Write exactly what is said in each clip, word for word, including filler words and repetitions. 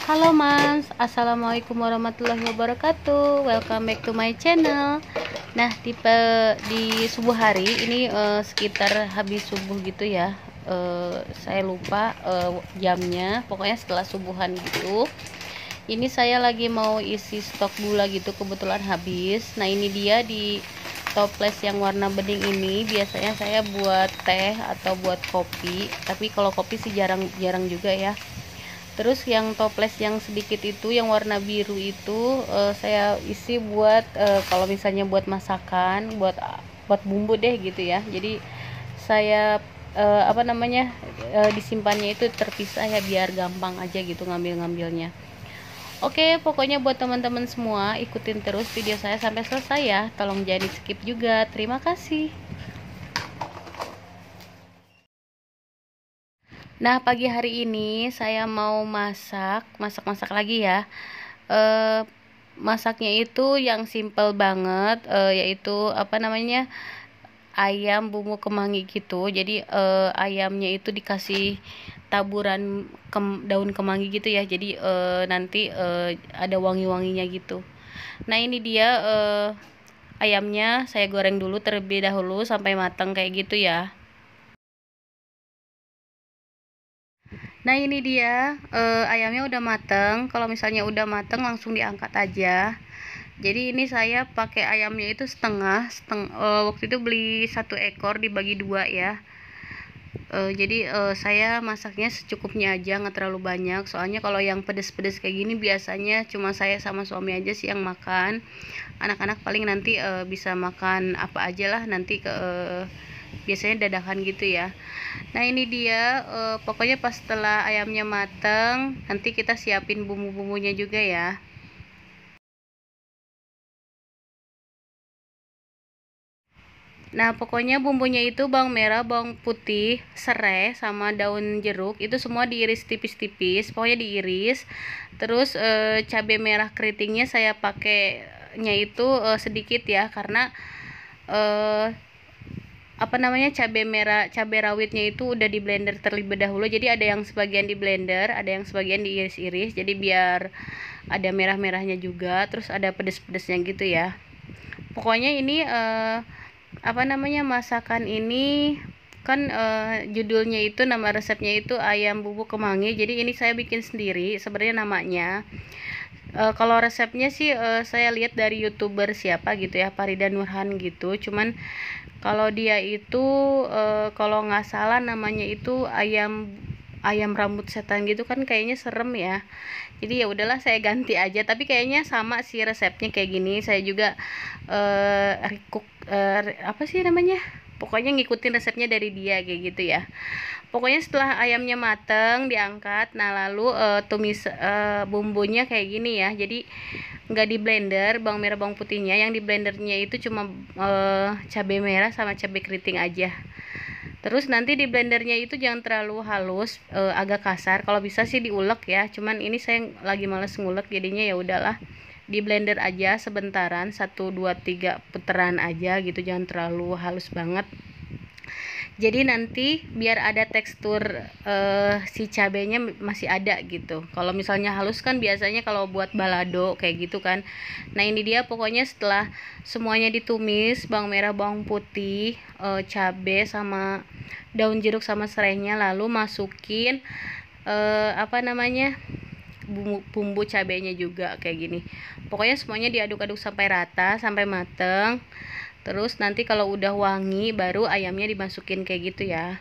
Halo Mas, Assalamualaikum warahmatullahi wabarakatuh. Welcome back to my channel. Nah, di, di subuh hari ini uh, sekitar habis subuh gitu ya. Uh, saya lupa uh, jamnya, pokoknya setelah subuhan gitu. Ini saya lagi mau isi stok gula gitu, kebetulan habis. Nah, ini dia di toples yang warna bening ini. Biasanya saya buat teh atau buat kopi, tapi kalau kopi sih jarang-jarang juga ya. Terus yang toples yang sedikit itu yang warna biru itu uh, saya isi buat uh, kalau misalnya buat masakan, buat buat bumbu deh gitu ya. Jadi saya uh, apa namanya uh, disimpannya itu terpisah ya, biar gampang aja gitu ngambil-ngambilnya. Oke, pokoknya buat teman-teman semua ikutin terus video saya sampai selesai ya. Tolong jangan di skip juga. Terima kasih. Nah, pagi hari ini saya mau masak, masak-masak lagi ya. E, masaknya itu yang simple banget, e, yaitu apa namanya ayam bumbu kemangi gitu. Jadi e, ayamnya itu dikasih taburan ke, daun kemangi gitu ya. Jadi e, nanti e, ada wangi-wanginya gitu. Nah, ini dia e, ayamnya saya goreng dulu terlebih dahulu sampai matang kayak gitu ya. Nah, ini dia eh, ayamnya udah mateng. Kalau misalnya udah mateng langsung diangkat aja. Jadi ini saya pakai ayamnya itu setengah, seteng eh, waktu itu beli satu ekor dibagi dua ya. Eh, jadi eh, saya masaknya secukupnya aja, nggak terlalu banyak. Soalnya kalau yang pedes-pedes kayak gini biasanya cuma saya sama suami aja sih yang makan. Anak-anak paling nanti eh, bisa makan apa aja lah nanti ke eh, biasanya dadakan gitu ya. Nah, ini dia uh, pokoknya pas setelah ayamnya mateng nanti kita siapin bumbu-bumbunya juga ya. Nah, pokoknya bumbunya itu bawang merah, bawang putih, serai, sama daun jeruk itu semua diiris tipis-tipis, pokoknya diiris. Terus e, cabai merah keritingnya saya pakainya itu e, sedikit ya, karena e, apa namanya cabai merah, cabai rawitnya itu udah di blender terlebih dahulu. Jadi ada yang sebagian di blender, ada yang sebagian diiris-iris. Jadi biar ada merah-merahnya juga, terus ada pedes-pedesnya gitu ya. Pokoknya ini eh, apa namanya masakan ini kan eh, judulnya itu, nama resepnya itu ayam bumbu kemangi. Jadi ini saya bikin sendiri sebenarnya namanya. Uh, kalau resepnya sih uh, saya lihat dari youtuber siapa gitu ya, Farida Nurhan gitu. Cuman kalau dia itu uh, kalau nggak salah namanya itu ayam ayam rambut setan gitu kan, kayaknya serem ya. Jadi ya udahlah saya ganti aja. Tapi kayaknya sama sih resepnya kayak gini. Saya juga uh, recook uh, apa sih namanya? Pokoknya ngikutin resepnya dari dia kayak gitu ya. Pokoknya setelah ayamnya mateng diangkat, nah lalu uh, tumis uh, bumbunya kayak gini ya. Jadi nggak di blender bawang merah bawang putihnya, yang di blendernya itu cuma uh, cabai merah sama cabai keriting aja. Terus nanti di blendernya itu jangan terlalu halus, uh, agak kasar. Kalau bisa sih diulek ya. Cuman ini saya lagi males ngulek, jadinya ya udahlah di blender aja sebentaran, satu dua tiga putaran aja gitu, jangan terlalu halus banget. Jadi nanti biar ada tekstur uh, si cabenya masih ada gitu. Kalau misalnya halus kan biasanya kalau buat balado kayak gitu kan. Nah, ini dia pokoknya setelah semuanya ditumis, bawang merah, bawang putih, uh, cabe sama daun jeruk sama serainya, lalu masukin uh, apa namanya bumbu, bumbu cabenya juga kayak gini. Pokoknya semuanya diaduk-aduk sampai rata, sampai mateng. Terus nanti kalau udah wangi baru ayamnya dimasukin kayak gitu ya.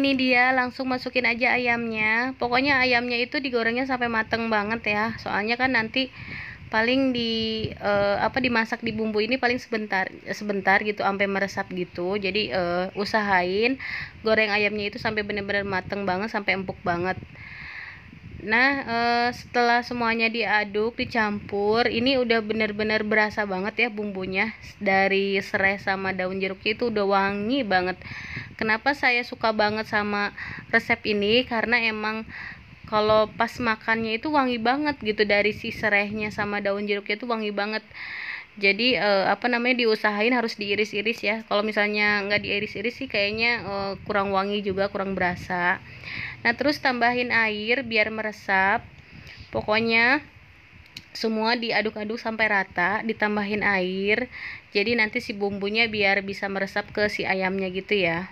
ini dia langsung masukin aja ayamnya. Pokoknya ayamnya itu digorengnya sampai mateng banget ya. Soalnya kan nanti paling di uh, apa dimasak di bumbu ini paling sebentar sebentar gitu sampai meresap gitu. Jadi uh, usahain goreng ayamnya itu sampai benar-benar mateng banget, sampai empuk banget. Nah, uh, setelah semuanya diaduk, dicampur, ini udah bener-bener berasa banget ya bumbunya. Dari serai sama daun jeruknya itu udah wangi banget. Kenapa saya suka banget sama resep ini? Karena emang kalau pas makannya itu wangi banget gitu, dari si serainya sama daun jeruknya itu wangi banget. Jadi eh, apa namanya, diusahain harus diiris-iris ya. Kalau misalnya nggak diiris-iris sih kayaknya eh, kurang wangi juga, kurang berasa. Nah, terus tambahin air biar meresap. Pokoknya semua diaduk-aduk sampai rata, ditambahin air. Jadi nanti si bumbunya biar bisa meresap ke si ayamnya gitu ya.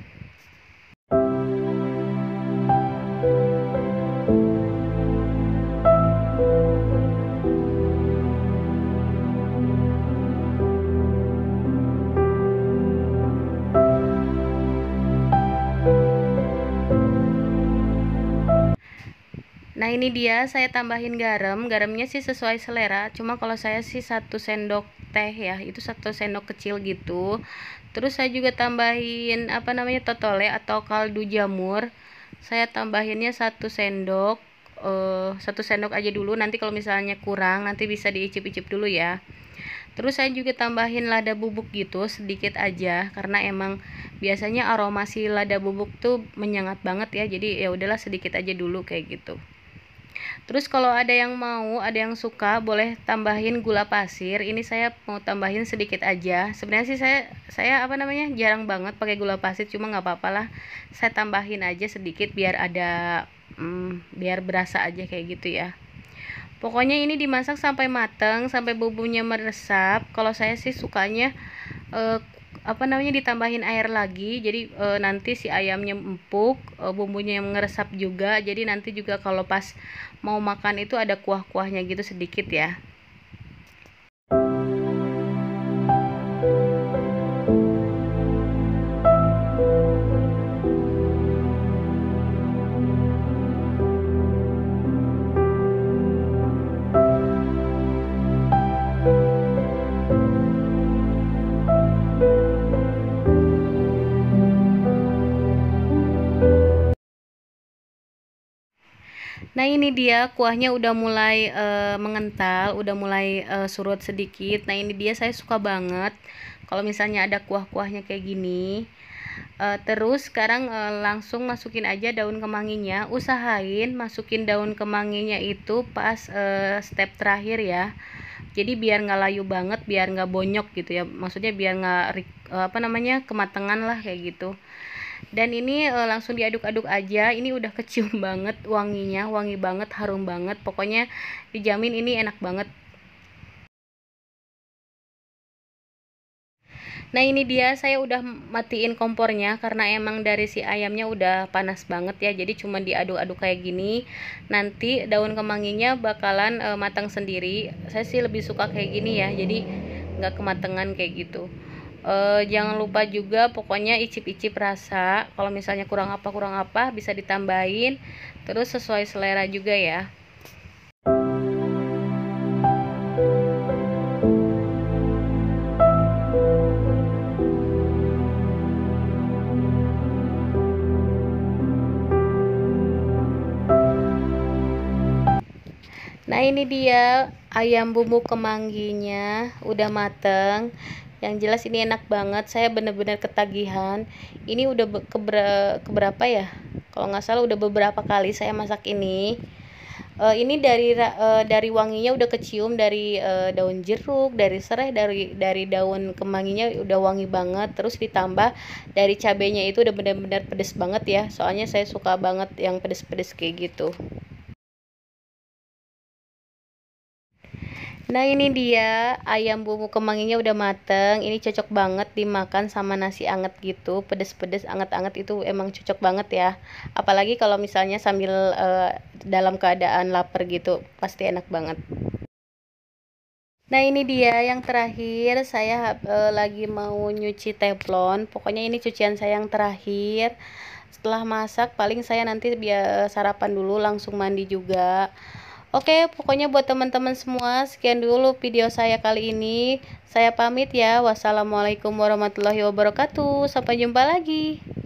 Nah, ini dia saya tambahin garam. Garamnya sih sesuai selera, cuma kalau saya sih satu sendok teh ya, itu satu sendok kecil gitu. Terus saya juga tambahin apa namanya, totole atau kaldu jamur. Saya tambahinnya satu sendok, eh, satu sendok aja dulu. Nanti kalau misalnya kurang, nanti bisa diicip-icip dulu ya. Terus saya juga tambahin lada bubuk gitu sedikit aja, karena emang biasanya aroma si lada bubuk tuh menyengat banget ya. Jadi ya udahlah, sedikit aja dulu kayak gitu. Terus kalau ada yang mau, ada yang suka, boleh tambahin gula pasir. Ini saya mau tambahin sedikit aja. Sebenarnya sih saya saya apa namanya, jarang banget pakai gula pasir, cuma nggak apa-apa lah. Saya tambahin aja sedikit biar ada hmm, biar berasa aja kayak gitu ya. Pokoknya ini dimasak sampai mateng, sampai bumbunya meresap. Kalau saya sih sukanya eh, apa namanya, ditambahin air lagi. Jadi e, nanti si ayamnya empuk, e, bumbunya yang ngeresap juga. Jadi nanti juga kalau pas mau makan itu ada kuah-kuahnya gitu sedikit ya. Nah, ini dia kuahnya udah mulai e, mengental, udah mulai e, surut sedikit. Nah, ini dia saya suka banget kalau misalnya ada kuah-kuahnya kayak gini. E, terus sekarang e, langsung masukin aja daun kemanginya. Usahain masukin daun kemanginya itu pas e, step terakhir ya. Jadi biar nggak layu banget, biar nggak bonyok gitu ya. Maksudnya biar nggak apa namanya, kematangan lah kayak gitu. Dan ini e, langsung diaduk-aduk aja. Ini udah kecium banget wanginya, wangi banget, harum banget. Pokoknya dijamin ini enak banget. Nah, ini dia saya udah matiin kompornya karena emang dari si ayamnya udah panas banget ya. Jadi cuma diaduk-aduk kayak gini. Nanti daun kemanginya bakalan e, matang sendiri. Saya sih lebih suka kayak gini ya. Jadi nggak kematangan kayak gitu. Uh, jangan lupa juga pokoknya icip-icip rasa. Kalau misalnya kurang apa kurang apa bisa ditambahin. Terus sesuai selera juga ya. Nah, ini dia ayam bumbu kemanginya udah mateng. Yang jelas ini enak banget, saya bener-bener ketagihan. Ini udah keber keberapa ya, kalau nggak salah udah beberapa kali saya masak ini. Uh, ini dari uh, dari wanginya udah kecium, dari uh, daun jeruk, dari serai, dari dari daun kemanginya udah wangi banget. Terus ditambah dari cabenya itu udah bener-bener pedes banget ya, soalnya saya suka banget yang pedes-pedes kayak gitu. Nah, ini dia ayam bumbu kemanginya udah mateng. Ini cocok banget dimakan sama nasi anget gitu, pedes-pedes anget-anget itu emang cocok banget ya. Apalagi kalau misalnya sambil uh, dalam keadaan lapar gitu, pasti enak banget. Nah, ini dia yang terakhir, saya uh, lagi mau nyuci teflon. Pokoknya ini cucian saya yang terakhir. Setelah masak paling saya nanti biar sarapan dulu langsung mandi juga. Oke, pokoknya buat teman-teman semua, sekian dulu video saya kali ini. Saya pamit ya. Wassalamualaikum warahmatullahi wabarakatuh. Sampai jumpa lagi.